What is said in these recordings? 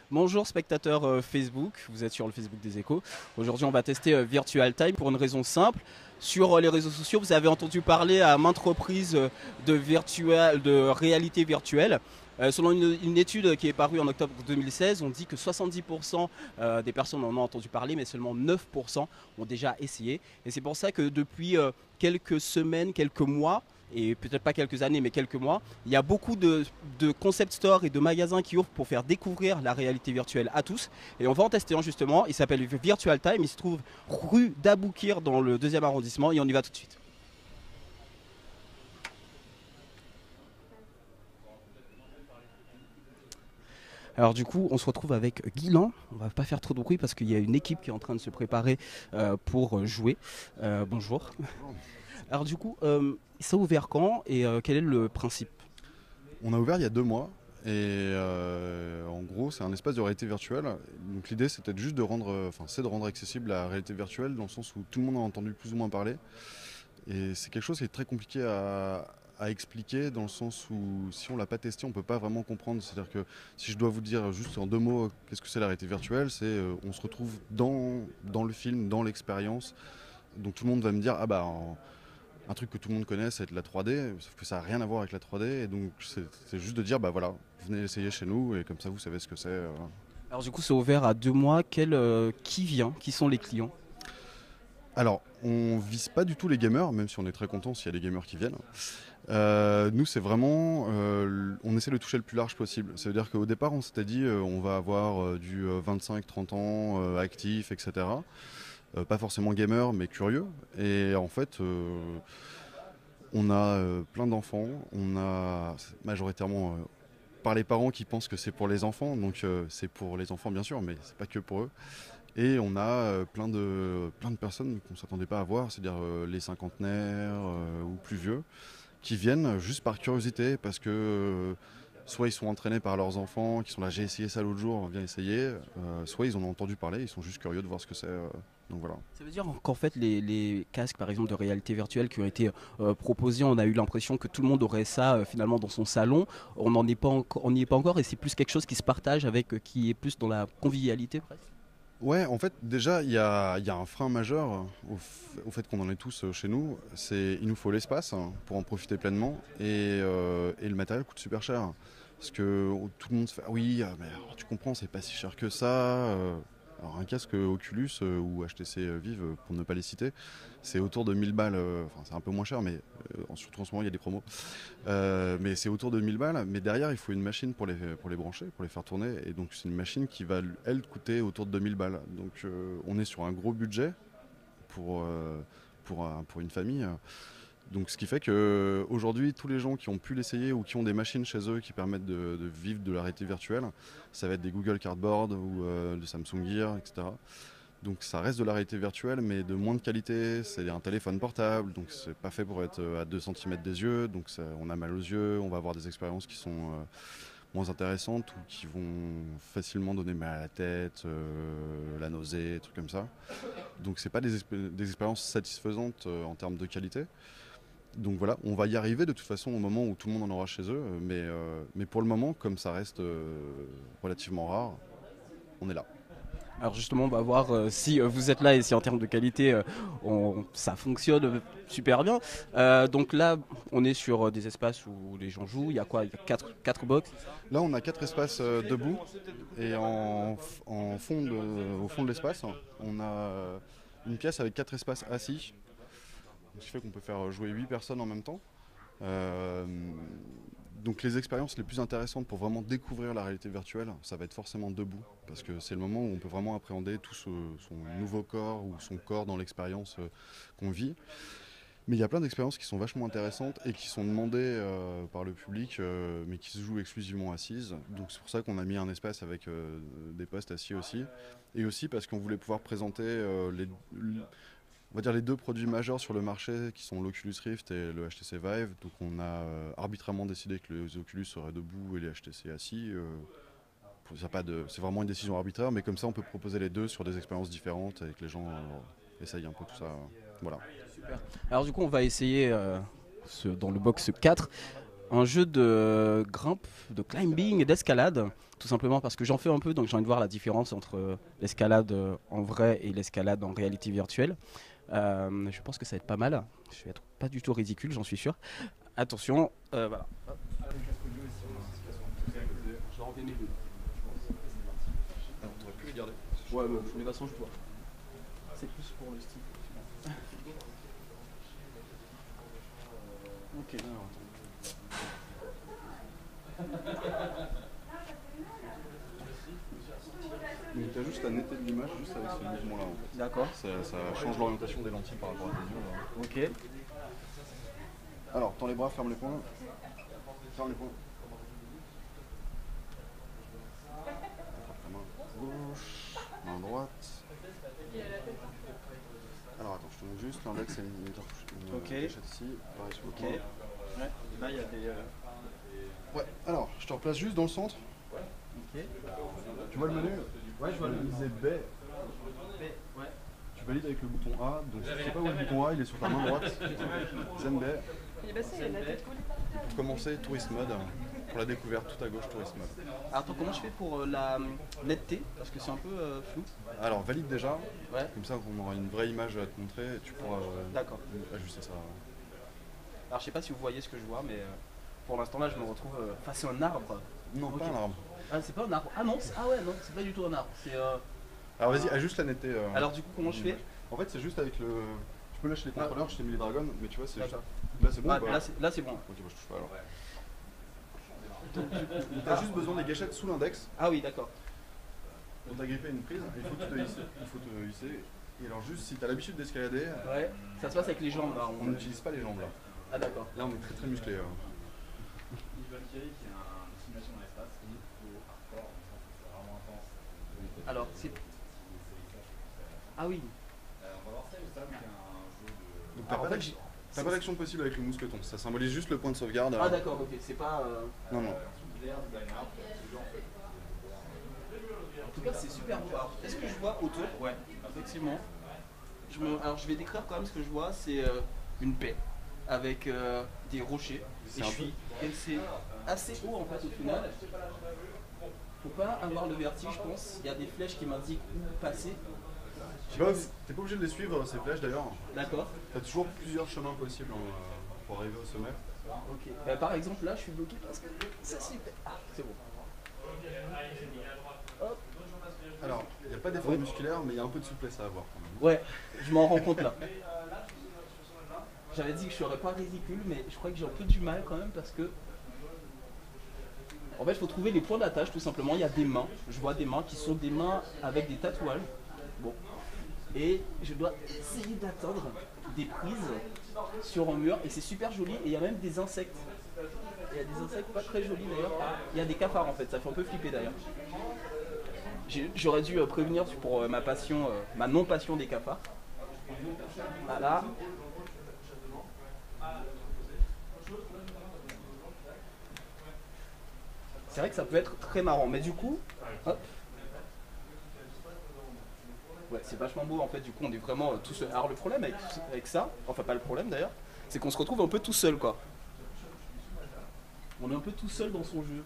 Bonjour spectateurs Facebook, vous êtes sur le Facebook des Échos. Aujourd'hui on va tester Virtual Time pour une raison simple. Sur les réseaux sociaux, vous avez entendu parler à maintes reprises de réalité virtuelle. Selon une étude qui est parue en octobre 2016, on dit que 70% des personnes en ont entendu parler, mais seulement 9% ont déjà essayé. Et c'est pour ça que depuis quelques semaines, quelques mois, et peut-être pas quelques années, mais quelques mois, il y a beaucoup de concept stores et de magasins qui ouvrent pour faire découvrir la réalité virtuelle à tous. Et on va en tester un justement, il s'appelle Virtual Time, il se trouve rue d'Aboukir dans le 2e arrondissement et on y va tout de suite. Alors du coup, on se retrouve avec Guilan. On va pas faire trop de bruit parce qu'il y a une équipe qui est en train de se préparer pour jouer. Bonjour. Alors du coup, ça a ouvert quand et quel est le principe? On a ouvert il y a 2 mois et en gros c'est un espace de réalité virtuelle. Donc l'idée c'était juste de rendre, c'est de rendre accessible la réalité virtuelle dans le sens où tout le monde en a entendu plus ou moins parler. Et c'est quelque chose qui est très compliqué à expliquer dans le sens où si on l'a pas testé on peut pas vraiment comprendre. C'est-à-dire que si je dois vous dire juste en 2 mots qu'est-ce que c'est la réalité virtuelle, c'est on se retrouve dans le film, dans l'expérience. Donc tout le monde va me dire ah bah un truc que tout le monde connaît, c'est de la 3D, sauf que ça n'a rien à voir avec la 3D. Et donc, c'est juste de dire, bah voilà, venez essayer chez nous, et comme ça, vous savez ce que c'est. Alors du coup, c'est ouvert à 2 mois. Qui vient? Qui sont les clients? Alors, on vise pas du tout les gamers, même si on est très content s'il y a des gamers qui viennent. Nous, c'est vraiment, on essaie de toucher le plus large possible. Ça veut dire qu'au départ, on s'était dit, on va avoir du 25-30 ans actif, etc. Pas forcément gamer, mais curieux. Et en fait, on a plein d'enfants. On a majoritairement par les parents qui pensent que c'est pour les enfants. Donc c'est pour les enfants bien sûr, mais c'est pas que pour eux. Et on a plein de personnes qu'on ne s'attendait pas à voir, c'est-à-dire les cinquantenaires ou plus vieux, qui viennent juste par curiosité parce que soit ils sont entraînés par leurs enfants, qui sont là j'ai essayé ça l'autre jour, viens essayer, soit ils en ont entendu parler, ils sont juste curieux de voir ce que c'est. Donc voilà. Ça veut dire qu'en fait, les casques, par exemple, de réalité virtuelle qui ont été proposés, on a eu l'impression que tout le monde aurait ça finalement dans son salon. On n'en est pas on n'y est pas encore et c'est plus quelque chose qui se partage avec, qui est plus dans la convivialité presque. Ouais, en fait, déjà, il y a un frein majeur au fait qu'on en est tous chez nous. C'est il nous faut l'espace pour en profiter pleinement et le matériel coûte super cher. Parce que tout le monde se fait ah oui, mais alors, tu comprends, c'est pas si cher que ça. Alors, un casque Oculus ou HTC Vive, pour ne pas les citer, c'est autour de 1000 balles. Enfin, c'est un peu moins cher, mais surtout en ce moment, il y a des promos. Mais c'est autour de 1000 balles. Mais derrière, il faut une machine pour les brancher, pour les faire tourner. Et donc, c'est une machine qui va, elle, coûter autour de 2000 balles. Donc, on est sur un gros budget pour, pour une famille. Donc, ce qui fait qu'aujourd'hui, tous les gens qui ont pu l'essayer ou qui ont des machines chez eux qui permettent de vivre de la réalité virtuelle, ça va être des Google Cardboard ou de Samsung Gear, etc. Donc ça reste de la réalité virtuelle, mais de moins de qualité. C'est un téléphone portable, donc c'est pas fait pour être à 2 cm des yeux. Donc on a mal aux yeux, on va avoir des expériences qui sont moins intéressantes ou qui vont facilement donner mal à la tête, la nausée, des trucs comme ça. Donc c'est pas des expériences satisfaisantes en termes de qualité. Donc voilà, on va y arriver de toute façon au moment où tout le monde en aura chez eux. Mais pour le moment, comme ça reste relativement rare, on est là. Alors justement, on va voir si vous êtes là et si en termes de qualité, ça fonctionne super bien. Donc là, on est sur des espaces où les gens jouent. Il y a quoi? Il y a quatre box. Là, on a 4 espaces debout et au fond de l'espace, on a une pièce avec 4 espaces assis, ce qui fait qu'on peut faire jouer 8 personnes en même temps. Euh, donc les expériences les plus intéressantes pour vraiment découvrir la réalité virtuelle, ça va être forcément debout, parce que c'est le moment où on peut vraiment appréhender tout son nouveau corps ou son corps dans l'expérience qu'on vit. Mais il y a plein d'expériences qui sont vachement intéressantes et qui sont demandées par le public, mais qui se jouent exclusivement assises. Donc c'est pour ça qu'on a mis un espace avec des postes assis aussi. Et aussi parce qu'on voulait pouvoir présenter on va dire les 2 produits majeurs sur le marché, qui sont l'Oculus Rift et le HTC Vive. Donc on a arbitrairement décidé que les Oculus seraient debout et les HTC assis. C'est vraiment une décision arbitraire, mais comme ça on peut proposer les deux sur des expériences différentes et que les gens essayent un peu tout ça. Voilà. Super. Alors du coup, on va essayer dans le box 4. un jeu de grimpe, de climbing et d'escalade, tout simplement parce que j'en fais un peu, donc j'ai envie de voir la différence entre l'escalade en vrai et l'escalade en réalité virtuelle. Je pense que ça va être pas mal. Je vais être pas du tout ridicule, j'en suis sûr. Attention, voilà. Hop. Je vais enlever mes deux. On aurait pu les garder. Ouais, mais de toute façon, je dois. C'est plus pour le style. Ok. Mais tu as juste à netter de l'image juste avec ce mouvement-là en fait. D'accord. Ça change l'orientation des lentilles par rapport à tes yeux. Ok. Alors, tends les bras, ferme les poings. Ferme les poings. Attrape la main gauche, main droite. Alors attends, je te montre juste, l'index et une Ok. gâchette ici, pareil sur le Ok. point. Ouais. Là, il y a des. Ouais, alors, je te replace juste dans le centre. Ok. Tu vois le menu? Ouais, je vois le. Lisez baie. Ouais. Tu valides avec le bouton A, donc si tu sais pas où est le bouton A, il est sur ta main droite. Zen baie. Pour commencer, tourist mode. Pour la découverte, tout à gauche, tourist mode. Alors, attends, comment je fais pour la netteté? Parce que c'est un peu flou. Alors, valide déjà. Ouais. Comme ça, on aura une vraie image à te montrer et tu pourras D'accord. ajuster ça. Alors, je sais pas si vous voyez ce que je vois, mais pour l'instant, là, je me retrouve face à un arbre. Non, Ok. pas un arbre. Ah, c'est pas un arbre. Ah non, ah ouais, non, c'est pas du tout un arbre. C'est. Alors, vas-y, ajuste la netteté. Alors, du coup, comment je fais? En fait, c'est juste avec le. Tu peux lâcher les contrôleurs, je t'ai mis les dragons, mais tu vois, c'est juste. D'accord. Là, c'est bon. Ah, ou pas là, c'est bon. Ok, bah, je touche pas alors. T'as juste besoin des gâchettes sous l'index Ah oui, d'accord. pour t'agripper à une prise. Il faut que tu te hisses. Il faut te hisser. Et alors, juste si t'as l'habitude d'escalader, Ouais. Ça se passe avec les jambes là. on n'utilise pas les jambes là. Ah d'accord. Là, on est très très musclé. Alors c'est. Ah oui. Donc, Alors, en fait, j'ai- t'as pas d'action possible avec le mousqueton. Ça symbolise juste le point de sauvegarde. Ah d'accord, ok. C'est pas. Non, non. En tout cas, c'est super beau. Alors, qu'est-ce que je vois autour? Ouais, effectivement. Alors, je vais décrire quand même ce que je vois. C'est une baie avec des rochers. C'est Et un je suis. Et c'est assez haut en fait au final. Faut pas avoir le vertige, je pense. Il y a des flèches qui m'indiquent où passer. Je sais pas, t'es pas obligé de les suivre ces flèches d'ailleurs. D'accord. T'as toujours plusieurs chemins possibles pour arriver au sommet. Ok. Par exemple, là, je suis bloqué parce que ça c'est. Ah, c'est bon. Hop. Alors, il n'y a pas d'effort musculaire, mais il y a un peu de souplesse à avoir quand même. Ouais, je m'en rends compte là. J'avais dit que je serais pas ridicule, mais je crois que j'ai un peu du mal quand même parce que. En fait, il faut trouver les points d'attache tout simplement. Il y a des mains. Je vois des mains qui sont des mains avec des tatouages. Bon. Et je dois essayer d'atteindre des prises sur un mur. Et c'est super joli. Et il y a même des insectes. Il y a des insectes pas très jolis d'ailleurs. Il y a des cafards en fait. Ça fait un peu flipper d'ailleurs. J'aurais dû prévenir pour ma passion, ma non-passion des cafards. Voilà. C'est vrai que ça peut être très marrant, mais du coup, hop. Ouais, c'est vachement beau en fait, du coup on est vraiment tout seul. Alors le problème avec ça, enfin pas le problème d'ailleurs, c'est qu'on se retrouve un peu tout seul quoi. On est un peu tout seul dans son jeu.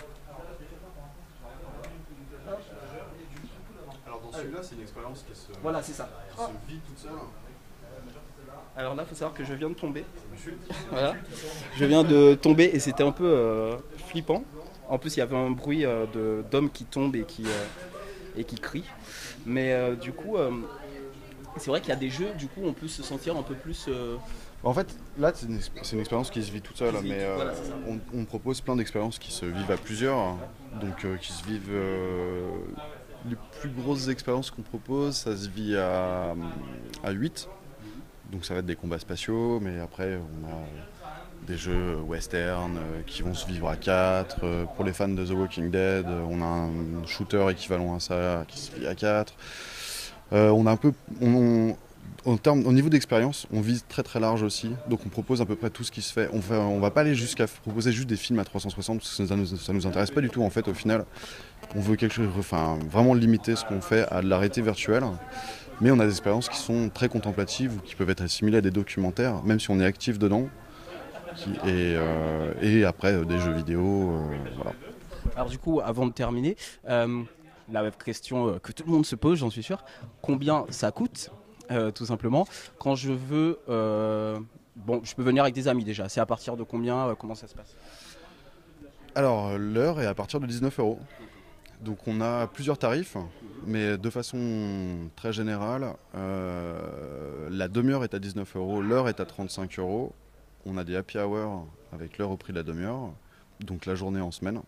Alors dans celui-là, c'est une expérience Voilà, c'est ça. qui se vit toute seule. Alors là, il faut savoir que je viens de tomber. Monsieur, Voilà. Je viens de tomber et c'était un peu flippant. En plus, il y avait un bruit d'hommes qui tombent et qui crient. Mais du coup, c'est vrai qu'il y a des jeux, du coup, on peut se sentir un peu plus. En fait, là, c'est une expérience qui se vit toute seule, Qui se vit, mais voilà, c'est ça. on propose plein d'expériences qui se vivent à plusieurs, donc qui se vivent. Les plus grosses expériences qu'on propose, ça se vit à 8, donc ça va être des combats spatiaux, mais après on a des jeux western qui vont se vivre à 4. Pour les fans de The Walking Dead, on a un shooter équivalent à ça qui se vit à 4. On a un peu. Au niveau d'expérience, on vise très très large aussi, donc on propose à peu près tout ce qui se fait. On va pas aller jusqu'à proposer juste des films à 360 parce que ça nous intéresse pas du tout en fait au final. On veut quelque chose, vraiment limiter ce qu'on fait à de la réalité virtuelle, mais on a des expériences qui sont très contemplatives ou qui peuvent être assimilées à des documentaires, même si on est actif dedans, et après des jeux vidéo. Voilà. Alors du coup, avant de terminer, la question que tout le monde se pose, j'en suis sûr, combien ça coûte, tout simplement, quand je veux... bon, je peux venir avec des amis déjà, c'est à partir de combien, comment ça se passe? Alors l'heure est à partir de 19 euros. Donc on a plusieurs tarifs, mais de façon très générale, la demi-heure est à 19 euros, l'heure est à 35 euros. On a des happy hours avec l'heure au prix de la demi-heure, donc la journée en semaine.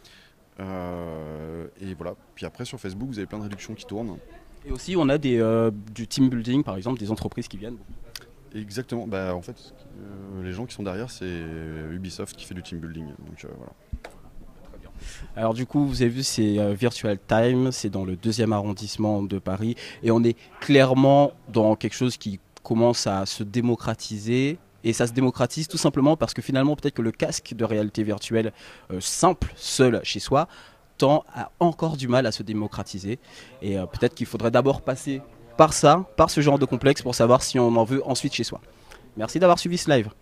Et voilà. Puis après sur Facebook, vous avez plein de réductions qui tournent. Et aussi, on a du team building, par exemple, des entreprises qui viennent. Exactement. Bah, en fait, les gens qui sont derrière, c'est Ubisoft qui fait du team building. Donc voilà. Alors du coup, vous avez vu, c'est Virtual Time, c'est dans le 2e arrondissement de Paris, et on est clairement dans quelque chose qui commence à se démocratiser. Et ça se démocratise tout simplement parce que finalement, peut-être que le casque de réalité virtuelle simple, seul chez soi, tend à encore du mal à se démocratiser. Et peut-être qu'il faudrait d'abord passer par ça, par ce genre de complexe, pour savoir si on en veut ensuite chez soi. Merci d'avoir suivi ce live.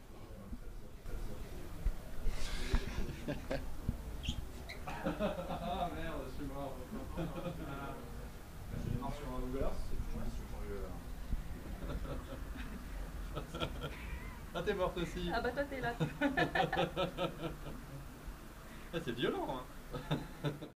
Ah, t'es morte aussi. Ah bah toi t'es là. Ah, c'est violent, hein.